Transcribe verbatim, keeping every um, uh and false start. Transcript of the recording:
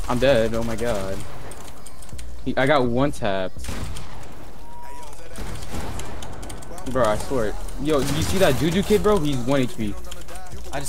I'm dead. Oh my god. He, I got one tapped. Bro, I swear. Yo, you see that Juju kid, bro? He's one H P.